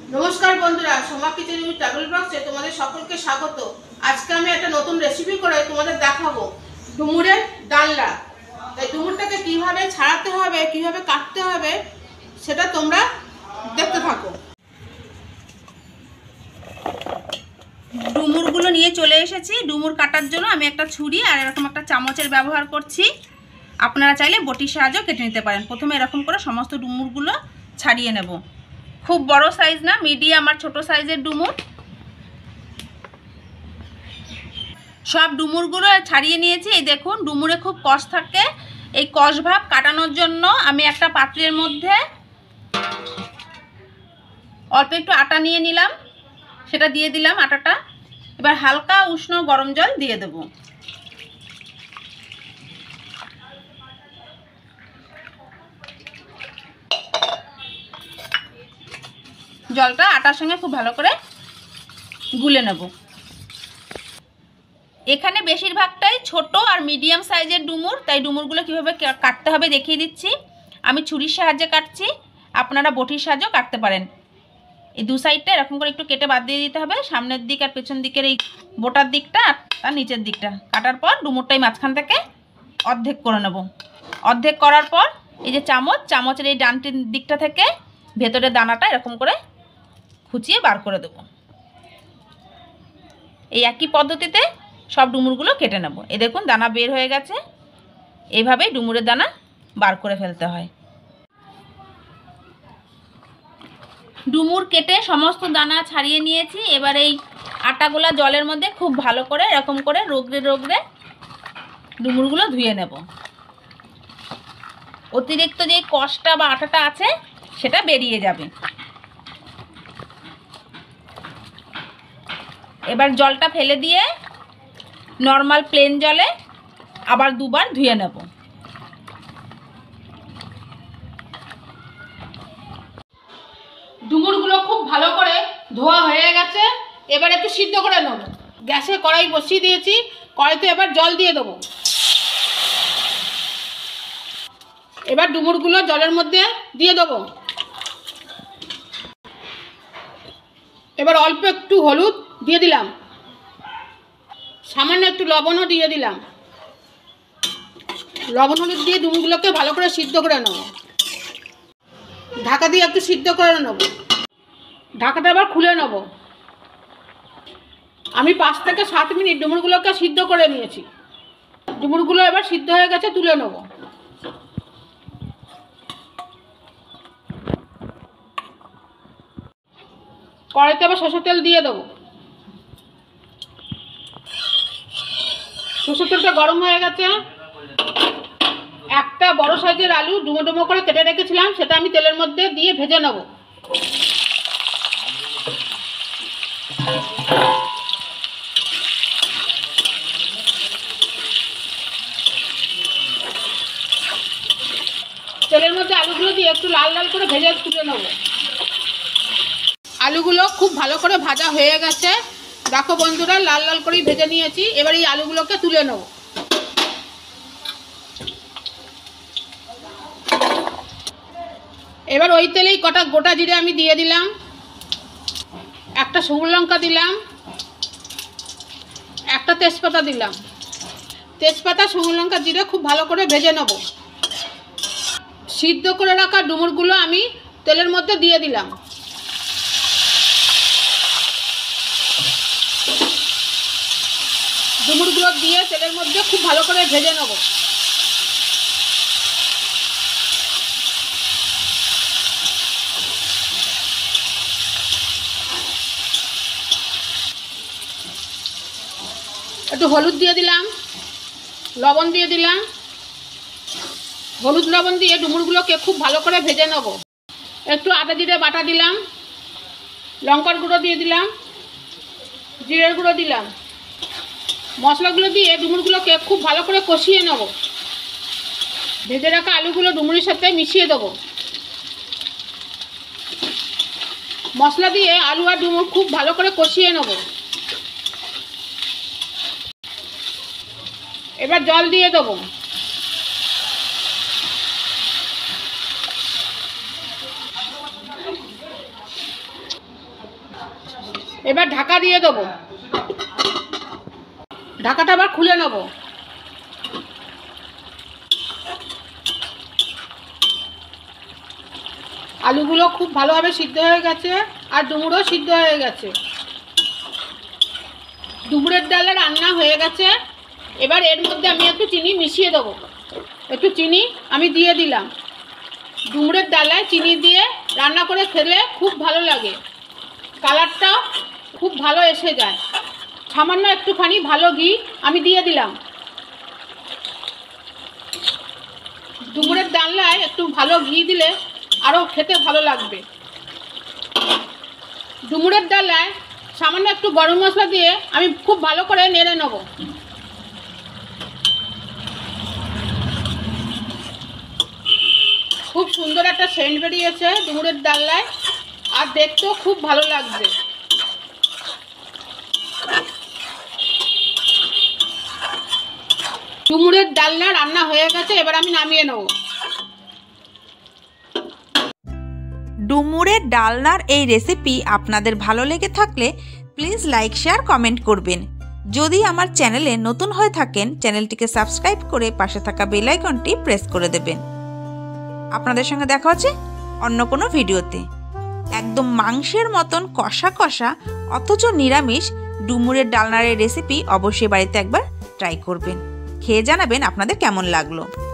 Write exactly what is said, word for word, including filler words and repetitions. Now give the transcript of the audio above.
নমস্কার বন্ধুরা, Soma kitchen with travel ব্লগসে তোমাদের সকলকে স্বাগত। আজকে আমি একটা নতুন রেসিপি করে তোমাদের দেখাবো ডুমুরের ডালনা। তাই ডুমুরটাকে কিভাবে ছাড়াতে হবে, কিভাবে কাটতে হবে সেটা তোমরা দেখতে থাকো। ডুমুরগুলো নিয়ে চলে এসেছি। ডুমুর কাটার জন্য আমি একটা ছুরি আর এরকম একটা চামচের ব্যবহার করছি। আপনারা চাইলে বটির সাহায্যে কেটে নিতে পারেন। প্রথমে এরকম করে সমস্ত ডুমুরগুলো ছাড়িয়ে নেব। খুব বড় সাইজ না, মিডিয়াম আর ছোট সাইজের ডুমুর। সব ডুমুরগুলো ছাড়িয়ে নিয়েছি। এই দেখুন, ডুমুরে খুব কষ থাকে। এই কষ ভাব কাটানোর জন্য আমি একটা পাত্রের মধ্যে অল্প একটু আটা নিয়ে নিলাম, সেটা দিয়ে দিলাম আটাটা। এবার হালকা উষ্ণ গরম জল দিয়ে দেব। জলটা আটার সঙ্গে খুব ভালো করে গুলে নেব। এখানে বেশিরভাগটাই ছোট আর মিডিয়াম সাইজের ডুমুর, তাই ডুমুরগুলো কীভাবে কাটতে হবে দেখিয়ে দিচ্ছি। আমি ছুরির সাহায্যে কাটছি, আপনারা বটির সাহায্যেও কাটতে পারেন। এই দু সাইডটা এরকম করে একটু কেটে বাদ দিয়ে দিতে হবে। সামনের দিক আর পেছন দিকের এই বোটার দিকটা আর নিচের দিকটা কাটার পর ডুমুরটাই মাঝখান থেকে অর্ধেক করে নেব। অর্ধেক করার পর এই যে চামচ, চামচের এই ডানটির দিকটা থেকে ভেতরের দানাটা এরকম করে খুঁচিয়ে বার করে দেব। এই একই পদ্ধতিতে সব ডুমুরগুলো কেটে নেব। এই দেখুন, দানা বের হয়ে গেছে। এইভাবেই ডুমুরের দানা বার করে ফেলতে হয়। ডুমুর কেটে সমস্ত দানা ছাড়িয়ে নিয়েছি। এবার এই আটাগুলা জলের মধ্যে খুব ভালো করে এরকম করে রগড়ে রগড়ে ডুমুরগুলো ধুয়ে নেব। অতিরিক্ত যে কষটা বা আটাটা আছে সেটা বেরিয়ে যাবে। এবার জলটা ফেলে দিয়ে নর্মাল প্লেন জলে আবার দুবার ধুয়ে নেব। ডুমুরগুলো খুব ভালো করে ধোয়া হয়ে গেছে। এবার একটু সিদ্ধ করে নেব। গ্যাসে কড়াই বসিয়ে দিয়েছি। কড়াইতে এবার জল দিয়ে দেবো। এবার ডুমুরগুলো জলের মধ্যে দিয়ে দেবো। এবার অল্প একটু হলুদ দিয়ে দিলাম, সামান্য একটু লবণও দিয়ে দিলাম। লবণ হলুদ দিয়ে ডুমুরগুলোকে ভালো করে সিদ্ধ করে নেব। ঢাকা দিয়ে একটু সিদ্ধ করে নেব। ঢাকাটা আবার খুলে নেব। আমি পাঁচ থেকে সাত মিনিট ডুমুরগুলোকে সিদ্ধ করে নিয়েছি। ডুমুরগুলো এবার সিদ্ধ হয়ে গেছে, তুলে নেব। কড়াইতে আবার সরষের তেল দিয়ে দেবো। সরষের তেলটা গরম হয়ে গেছে। একটা বড় সাইজের আলু ডুমো ডুমো করে কেটে রেখেছিলাম, সেটা আমি তেলের মধ্যে দিয়ে ভেজে নেব। তেলের মধ্যে আলুগুলো দিয়ে একটু লাল লাল করে ভেজে তুলে নেব। আলুগুলো খুব ভালো করে ভাজা হয়ে গেছে। দেখো বন্ধুরা, লাল লাল করেই ভেজে নিয়েছি। এবার এই আলুগুলোকে তুলে নেব। এবার ওই তেলেই কটা গোটা জিরে আমি দিয়ে দিলাম, একটা শুকনো লঙ্কা দিলাম, একটা তেজপাতা দিলাম। তেজপাতা, শুকনো লঙ্কা, জিরে খুব ভালো করে ভেজে নেব। সিদ্ধ করে রাখা ডুমুরগুলো আমি তেলের মধ্যে দিয়ে দিলাম। ডুমুরগুলো দিয়ে তেলের মধ্যে খুব ভালো করে ভেজে নেব। একটু হলুদ দিয়ে দিলাম, লবণ দিয়ে দিলাম। হলুদ লবণ দিয়ে ডুমুরগুলোকে খুব ভালো করে ভেজে নেব। একটু আদা জিরে বাটা দিলাম, লঙ্কার গুঁড়ো দিয়ে দিলাম, জিরের গুঁড়ো দিলাম। মশলাগুলো দিয়ে ডুমুরগুলোকে খুব ভালো করে কষিয়ে নেব। ভেজে রাখা আলুগুলো ডুমুরের সাথে মিশিয়ে দেবো। মশলা দিয়ে আলু আর ডুমুর খুব ভালো করে কষিয়ে নেব। এবার জল দিয়ে দেবো। এবার ঢাকা দিয়ে দেবো, ঢাকাটা আবার খুলে নেব। আলুগুলো খুব ভালোভাবে সিদ্ধ হয়ে গেছে আর ডুমুরও সিদ্ধ হয়ে গেছে। ডুমুরের ডালে রান্না হয়ে গেছে। এবার এর মধ্যে আমি একটু চিনি মিশিয়ে দেবো। একটু চিনি আমি দিয়ে দিলাম। ডুমুরের ডালায় চিনি দিয়ে রান্না করে খেলে খুব ভালো লাগে, কালারটাও খুব ভালো এসে যায়। সামান্য একটুখানি ভালো ঘি আমি দিয়ে দিলাম। ডুমুরের ডালনায় একটু ভালো ঘি দিলে আরও খেতে ভালো লাগবে। ডুমুরের ডালনায় সামান্য একটু গরম মশলা দিয়ে আমি খুব ভালো করে নেড়ে নেব। খুব সুন্দর একটা সেন্ট বেরিয়েছে ডুমুরের ডালনায়, আর দেখতেও খুব ভালো লাগবে। ডুমুরের ডালনা রান্না হয়ে গেছে, এবার আমি নামিয়ে নেব। ডুমুরের ডালনার এই রেসিপি আপনাদের ভালো লেগে থাকলে প্লিজ লাইক শেয়ার কমেন্ট করবেন। যদি আমার চ্যানেলে নতুন হয়ে থাকেন চ্যানেলটিকে সাবস্ক্রাইব করে পাশে থাকা বেল আইকনটি প্রেস করে দেবেন। আপনাদের সঙ্গে দেখা হচ্ছে অন্য কোনো ভিডিওতে। একদম মাংসের মতন কষা কষা অথচ নিরামিষ ডুমুরের ডালনার এই রেসিপি অবশ্যই বাড়িতে একবার ট্রাই করবেন। খেয়ে জানাবেন আপনাদের কেমন লাগলো।